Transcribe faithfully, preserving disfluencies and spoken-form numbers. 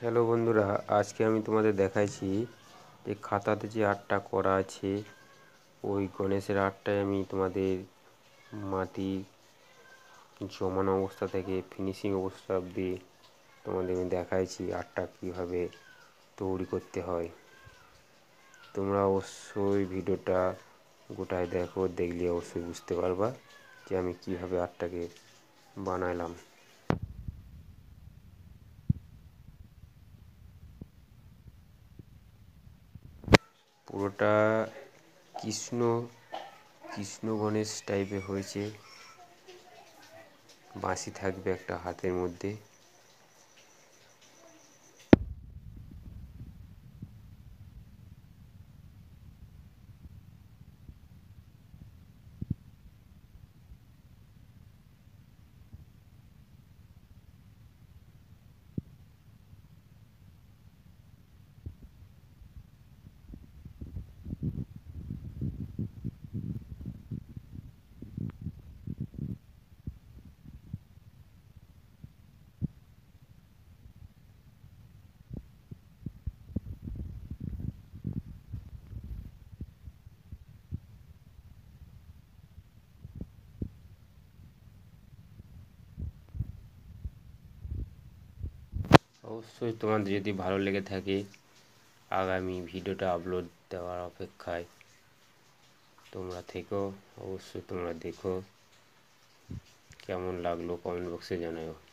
Hello বন্ধুরা, আজকে আমি তোমাদের দেখাইছি যে খাতাতে যে আর্টটা করা আছে ওই গণেশের আর্টটাই আমি তোমাদের মাটি জমানো অবস্থা থেকে ফিনিশিং অবস্থা অবধি তোমাদের আমি দেখাইছি আর্টটা কীভাবে তৈরি করতে হয়। তোমরা অবশ্যই ভিডিওটা গোটায় দেখো, দেখলে অবশ্যই বুঝতে পারবা যে আমি কীভাবে আর্টটাকে বানাইলাম। পুরোটা কৃষ্ণ কৃষ্ণ গণেশ টাইপের হয়েছে। বাঁশি থাকবে একটা হাতের মধ্যে। অবশ্যই তোমাদের যদি ভালো লেগে থাকে আগামী ভিডিওটা আপলোড দেওয়ার অপেক্ষায় তোমরা থেকো। অবশ্যই তোমরা দেখো, কেমন লাগলো কমেন্ট বক্সে জানাও।